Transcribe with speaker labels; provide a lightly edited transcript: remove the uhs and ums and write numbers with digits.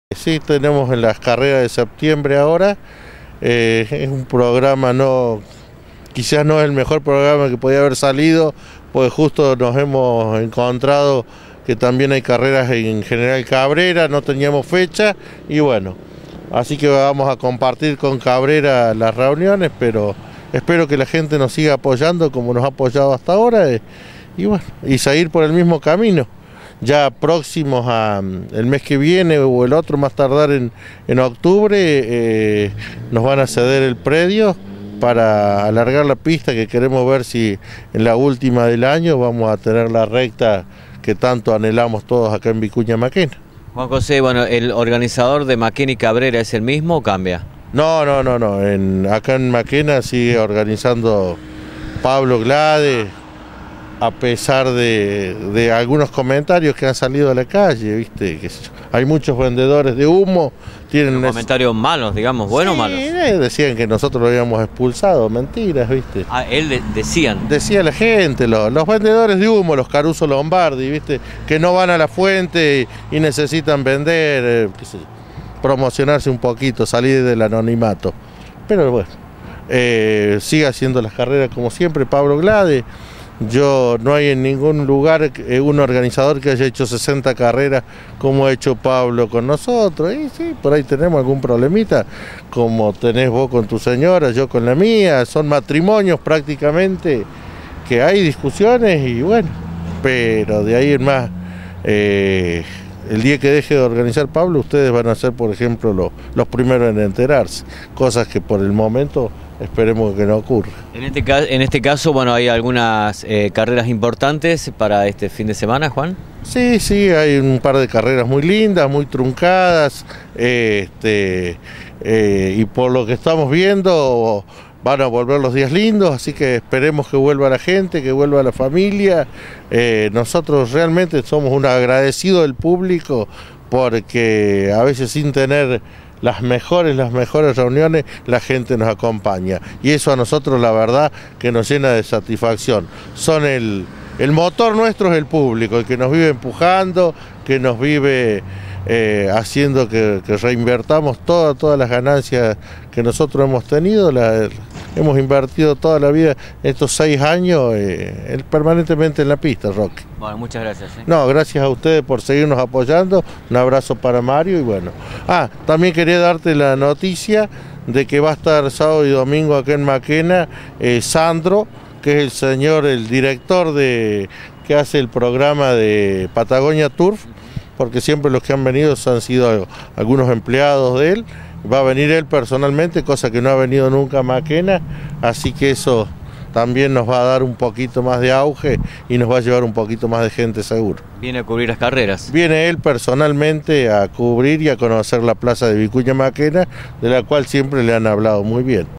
Speaker 1: Sí, tenemos en las carreras de septiembre ahora, es un programa quizás no es el mejor programa que podía haber salido, pues justo nos hemos encontrado que también hay carreras en General Cabrera, no teníamos fecha y bueno, así que vamos a compartir con Cabrera las reuniones, pero espero que la gente nos siga apoyando como nos ha apoyado hasta ahora y bueno, y seguir por el mismo camino. Ya próximos el mes que viene o el otro, más tardar en octubre, nos van a ceder el predio para alargar la pista, que queremos ver si en la última del año vamos a tener la recta que tanto anhelamos todos acá en Vicuña Maquena.
Speaker 2: Juan José, bueno, ¿el organizador de Maquena y Cabrera es el mismo o cambia?
Speaker 1: No, acá en Maquena sigue organizando Pablo Glade, a pesar de algunos comentarios que han salido a la calle, ¿viste? Que hay muchos vendedores de humo. Tienen
Speaker 2: comentarios malos, digamos, buenos o malos.
Speaker 1: Decían que nosotros lo habíamos expulsado, mentiras, ¿viste?
Speaker 2: Ah, decían.
Speaker 1: Decía la gente, los vendedores de humo, los Caruso Lombardi, ¿viste? Que no van a la fuente y necesitan vender, promocionarse un poquito, salir del anonimato. Pero bueno, sigue haciendo las carreras como siempre Pablo Glade. No hay en ningún lugar un organizador que haya hecho 60 carreras como ha hecho Pablo con nosotros. Y sí, por ahí tenemos algún problemita, como tenés vos con tu señora, yo con la mía. Son matrimonios prácticamente que hay discusiones y bueno, pero de ahí en más, el día que deje de organizar Pablo, ustedes van a ser, por ejemplo, los primeros en enterarse, cosas que por el momento esperemos que no ocurra.
Speaker 2: En este caso, bueno, hay algunas carreras importantes para este fin de semana, Juan.
Speaker 1: Sí, hay un par de carreras muy lindas, muy truncadas, y por lo que estamos viendo van a volver los días lindos, así que esperemos que vuelva la gente, que vuelva la familia. Nosotros realmente somos un agradecido del público, porque a veces sin tener las mejores reuniones, la gente nos acompaña. Y eso a nosotros la verdad que nos llena de satisfacción. Son el motor nuestro es el público, el que nos vive empujando, que nos vive haciendo que reinvertamos todas las ganancias que nosotros hemos tenido. Hemos invertido toda la vida, estos 6 años, permanentemente en la pista, Roque.
Speaker 2: Bueno, muchas gracias.
Speaker 1: No, gracias a ustedes por seguirnos apoyando. Un abrazo para Mario y bueno. También quería darte la noticia de que va a estar sábado y domingo acá en Maquena Sandro, que es el director que hace el programa de Patagonia Turf, porque siempre los que han venido han sido algunos empleados de él. Va a venir él personalmente, cosa que no ha venido nunca a Maquena, así que eso también nos va a dar un poquito más de auge y nos va a llevar un poquito más de gente seguro.
Speaker 2: ¿Viene a cubrir las carreras?
Speaker 1: Viene él personalmente a cubrir y a conocer la plaza de Vicuña Maquena, de la cual siempre le han hablado muy bien.